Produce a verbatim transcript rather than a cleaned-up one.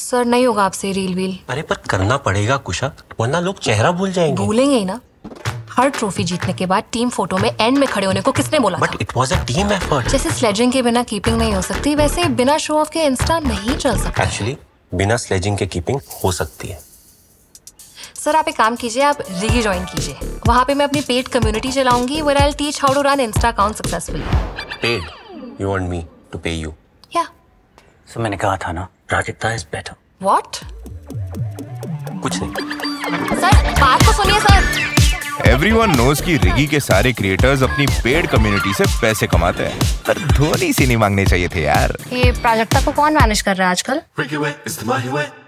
Sir नहीं होगा आपसे रील वील। अरे पर करना पड़ेगा कुशा, वरना लोग चेहरा भूल जाएंगे। भूलेंगे ही ना। हर ट्रॉफी जीतने के बाद टीम फोटो में एंड में खड़े होने को किसने बोला? But it was a team effort. जैसे स्लेजिंग के बिना कीपिंग नहीं हो सकती, वैसे बिना शो ऑफ के इंस्टा नहीं चल सकता। एक्चुअली बिना स्लेजिंग के कीपिंग हो सकती है। सर आप एक काम कीजिए, आप रिगी ज्वाइन कीजिए। वहाँ पे मैं अपनी पेड कम्युनिटी चलाऊंगी, where I will teach how to run insta account successfully. Paid? You want me to pay you? या सो मैंने कहा था ना, प्राजक्ता इज बेटर। व्हाट? कुछ नहीं सर, बात तो सुनिए सर। Everyone knows कि रिगी के सारे क्रिएटर्स अपनी पेड कम्युनिटी से पैसे कमाते हैं, पर धोनी से नहीं मांगने चाहिए थे यार। ये प्राजक्ता को कौन मैनेज कर रहा है आजकल?